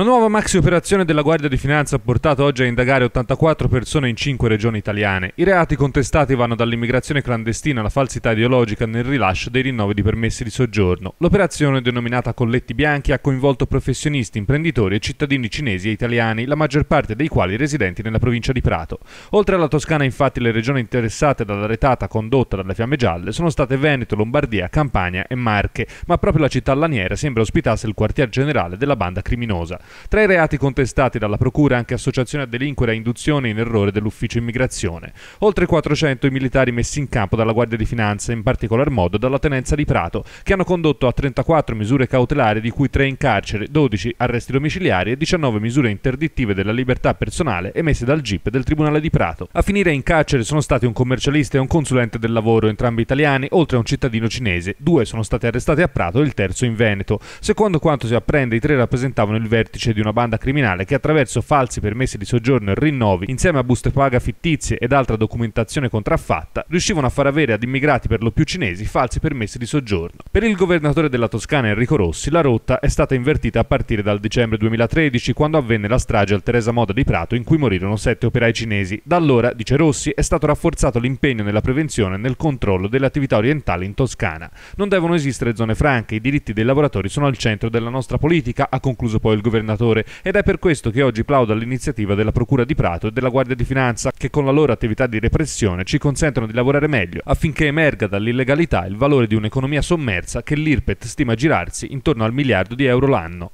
Una nuova maxi operazione della Guardia di Finanza ha portato oggi a indagare 84 persone in 5 regioni italiane. I reati contestati vanno dall'immigrazione clandestina alla falsità ideologica nel rilascio dei rinnovi di permessi di soggiorno. L'operazione, denominata Colletti Bianchi, ha coinvolto professionisti, imprenditori e cittadini cinesi e italiani, la maggior parte dei quali residenti nella provincia di Prato. Oltre alla Toscana, infatti, le regioni interessate dalla retata condotta dalle Fiamme Gialle sono state Veneto, Lombardia, Campania e Marche, ma proprio la città laniera sembra ospitasse il quartier generale della banda criminosa. Tra i reati contestati dalla procura anche associazione a delinquere e induzione in errore dell'ufficio immigrazione. Oltre 400 i militari messi in campo dalla Guardia di Finanza, in particolar modo dalla Tenenza di Prato, che hanno condotto a 34 misure cautelari, di cui 3 in carcere, 12 arresti domiciliari e 19 misure interdittive della libertà personale emesse dal GIP del Tribunale di Prato. A finire in carcere sono stati un commercialista e un consulente del lavoro, entrambi italiani, oltre a un cittadino cinese. 2 sono stati arrestati a Prato e il terzo in Veneto. Secondo quanto si apprende, i 3 rappresentavano il vertice di una banda criminale che, attraverso falsi permessi di soggiorno e rinnovi, insieme a buste paga fittizie ed altra documentazione contraffatta, riuscivano a far avere ad immigrati per lo più cinesi falsi permessi di soggiorno. Per il governatore della Toscana Enrico Rossi, la rotta è stata invertita a partire dal dicembre 2013, quando avvenne la strage al Teresa Moda di Prato, in cui morirono 7 operai cinesi. Da allora, dice Rossi, è stato rafforzato l'impegno nella prevenzione e nel controllo delle attività orientali in Toscana. Non devono esistere zone franche, i diritti dei lavoratori sono al centro della nostra politica, ha concluso poi il governatore, ed è per questo che oggi plaudo all'iniziativa della Procura di Prato e della Guardia di Finanza, che con la loro attività di repressione ci consentono di lavorare meglio affinché emerga dall'illegalità il valore di un'economia sommersa che l'IRPET stima girarsi intorno al miliardo di euro l'anno.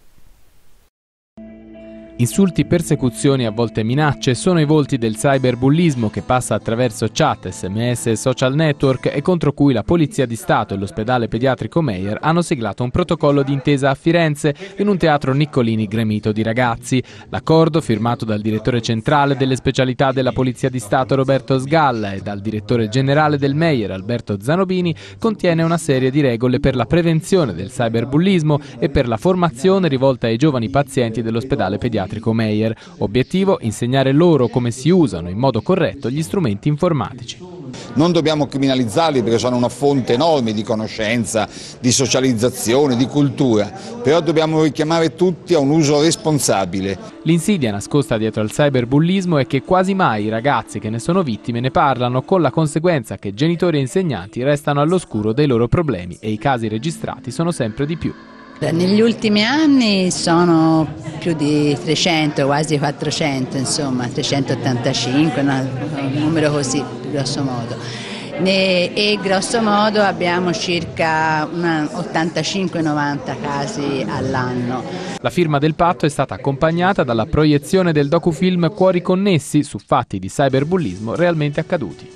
Insulti, persecuzioni e a volte minacce sono i volti del cyberbullismo che passa attraverso chat, sms e social network e contro cui la Polizia di Stato e l'ospedale pediatrico Meyer hanno siglato un protocollo d'intesa a Firenze in un teatro Niccolini gremito di ragazzi. L'accordo, firmato dal direttore centrale delle specialità della Polizia di Stato Roberto Sgalla e dal direttore generale del Meyer Alberto Zanobini, contiene una serie di regole per la prevenzione del cyberbullismo e per la formazione rivolta ai giovani pazienti dell'ospedale pediatrico Meyer. Obiettivo: insegnare loro come si usano in modo corretto gli strumenti informatici. Non dobbiamo criminalizzarli perché sono una fonte enorme di conoscenza, di socializzazione, di cultura, però dobbiamo richiamare tutti a un uso responsabile. L'insidia nascosta dietro al cyberbullismo è che quasi mai i ragazzi che ne sono vittime ne parlano, con la conseguenza che genitori e insegnanti restano all'oscuro dei loro problemi e i casi registrati sono sempre di più. Negli ultimi anni sono più di 300, quasi 400, insomma, 385, un numero così, grosso modo. E grosso modo abbiamo circa 85-90 casi all'anno. La firma del patto è stata accompagnata dalla proiezione del docufilm Cuori connessi su fatti di cyberbullismo realmente accaduti.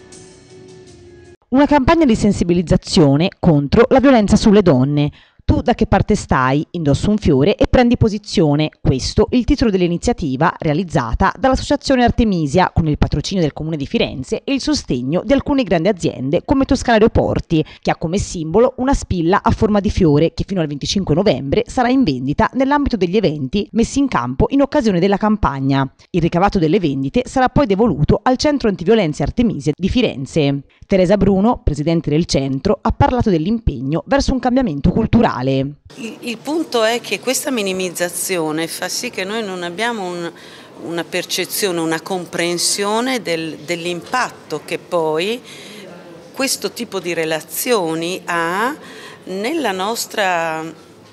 Una campagna di sensibilizzazione contro la violenza sulle donne. Tu da che parte stai? Indossa un fiore e prendi posizione. Questo è il titolo dell'iniziativa realizzata dall'Associazione Artemisia con il patrocinio del Comune di Firenze e il sostegno di alcune grandi aziende come Toscana Aeroporti, che ha come simbolo una spilla a forma di fiore che fino al 25 novembre sarà in vendita nell'ambito degli eventi messi in campo in occasione della campagna. Il ricavato delle vendite sarà poi devoluto al Centro Antiviolenze Artemisia di Firenze. Teresa Bruno, presidente del centro, ha parlato dell'impegno verso un cambiamento culturale. Il punto è che questa minimizzazione fa sì che noi non abbiamo una percezione, una comprensione dell'impatto che poi questo tipo di relazioni ha nella nostra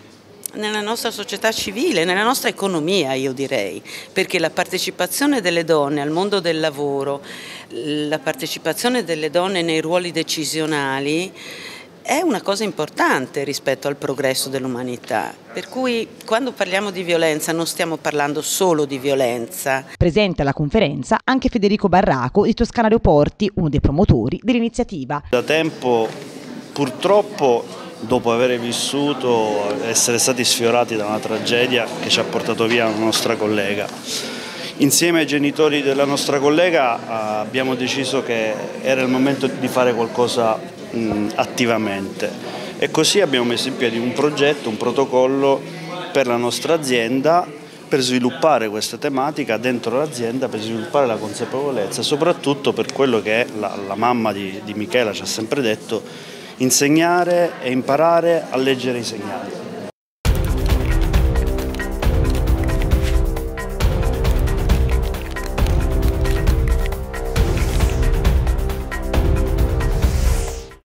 società civile, nella nostra economia, io direi, perché la partecipazione delle donne al mondo del lavoro, la partecipazione delle donne nei ruoli decisionali è una cosa importante rispetto al progresso dell'umanità, per cui quando parliamo di violenza non stiamo parlando solo di violenza. Presente alla conferenza anche Federico Barraco di Toscana Aeroporti, uno dei promotori dell'iniziativa. Da tempo, purtroppo, dopo aver vissuto, essere stati sfiorati da una tragedia che ci ha portato via una nostra collega. Insieme ai genitori della nostra collega abbiamo deciso che era il momento di fare qualcosa attivamente e così abbiamo messo in piedi un progetto, un protocollo per la nostra azienda per sviluppare questa tematica dentro l'azienda, per sviluppare la consapevolezza, soprattutto per quello che la mamma di Michela ci ha sempre detto: insegnare e imparare a leggere i segnali.